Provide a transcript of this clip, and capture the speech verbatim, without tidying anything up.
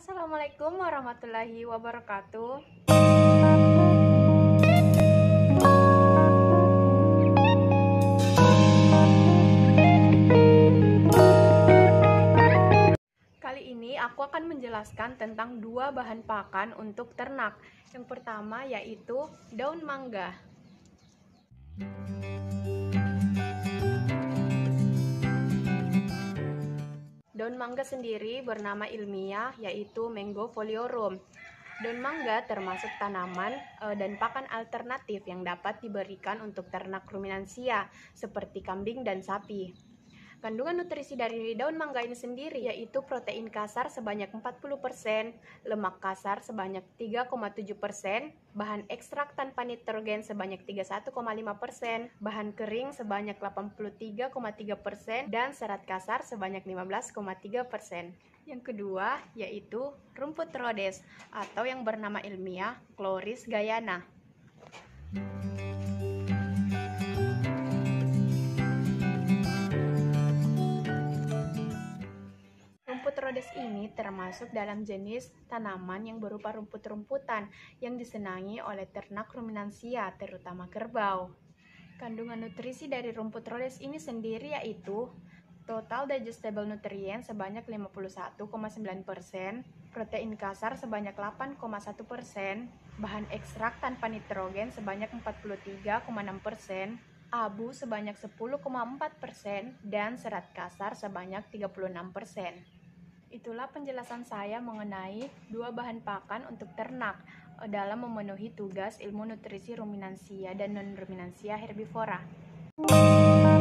Assalamualaikum warahmatullahi wabarakatuh. Kali ini aku akan menjelaskan tentang dua bahan pakan untuk ternak. Yang pertama yaitu daun mangga. Daun mangga sendiri bernama ilmiah yaitu Mango Foliorum. Daun mangga termasuk tanaman e, dan pakan alternatif yang dapat diberikan untuk ternak ruminansia seperti kambing dan sapi. Kandungan nutrisi dari daun mangga ini sendiri yaitu protein kasar sebanyak empat puluh persen, lemak kasar sebanyak tiga koma tujuh persen, bahan ekstrak tanpa nitrogen sebanyak tiga puluh satu koma lima persen, bahan kering sebanyak delapan puluh tiga koma tiga persen, dan serat kasar sebanyak lima belas koma tiga persen. Yang kedua yaitu rumput Rhodes atau yang bernama ilmiah Chloris gayana. Rumput Rhodes ini termasuk dalam jenis tanaman yang berupa rumput-rumputan yang disenangi oleh ternak ruminansia, terutama kerbau. Kandungan nutrisi dari rumput Rhodes ini sendiri yaitu total digestible nutrient sebanyak lima puluh satu koma sembilan persen, protein kasar sebanyak delapan koma satu persen, bahan ekstrak tanpa nitrogen sebanyak empat puluh tiga koma enam persen, abu sebanyak sepuluh koma empat persen, dan serat kasar sebanyak tiga puluh enam persen. Itulah penjelasan saya mengenai dua bahan pakan untuk ternak dalam memenuhi tugas ilmu nutrisi ruminansia dan non-ruminansia herbivora.